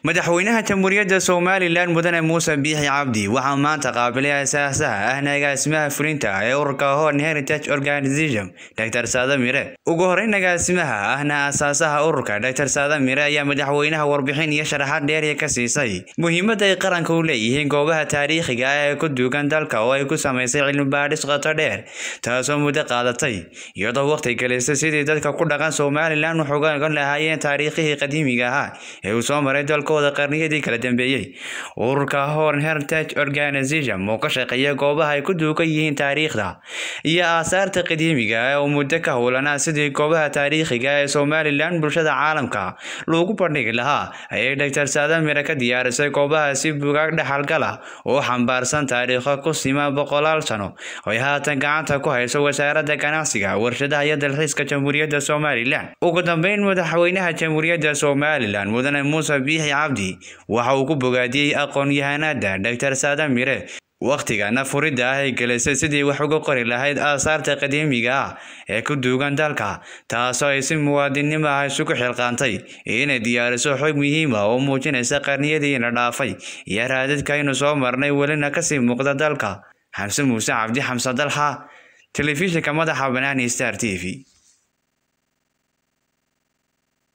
Madaxwaynaha Jamhuuriyadda Somaliland Mudane Muuse Biixi Cabdi waxa maanta qaabilay asaasaha agaasimaha fulinta ee ururka Horn Heritage Organization Dr. Saada Mire. Ugu horeyn agaasimaha asaasaha ururka Dr. Saada Mire ayaa madaxweynaha warbixin iyo sharaxaad dheer ka siisay muhiimadda ay qaranka u leeyihiin goobaha taariikhiga ah ee ku duugan dalka oo ay ku sameysay cilmi baadhis qoto dheer taasoo muddo qaadatay iyadoo waqti gelisay sidii dadka ku dhaqan Somaliland wuxuu ogaan lahaayeen taariikhii qadiimiga ah ee uu soo maray dalka qarniyadii kala dambeeyay. Ururka Horn Heritage Organization oo ka shaqeeya goobaha ay ku duugan yihiin taariikhda iyo Asaarta Qadiimiga oo muddo ka howlanaa sidii goobaha taariikhiga ee Somaliland bulshada caalamka loogu bandhigi lahaa ayay Dr. Saada Mire ka diyaarisay goobaha si buugaag dhaxalgala oo xambaarsan taariikho ku siman 100 sano oo ay haatan gacanta ku hayso wasaaradda ganacsiga warshadaha iyo dalxiiska Jamhuuriyadda Somaliland. Ugu dambeyn madaxweynaha Jamhuuriyadda Somaliland Mudane Muuse Biixi Cabdi waxa uu ku bogaadiyay Aqoonyahanad Dr. Saada Mire waqtigan furidda ay gelisay sidii wax uga qori lahayd Asaarta Qadiimiga ee ku duugan dalka taasoo ay si muwaadinimo ah isugu xilqaantay inay diyaariso xog muhiim ah oo muujinaysa qarniyadii la dhaafay iyo raadadka aynu soo marnay welina ka sii muuqda dalka. Xamse Muuse Cabdi Xamse Dalxa telefishinka madaxa bannaan Star TV.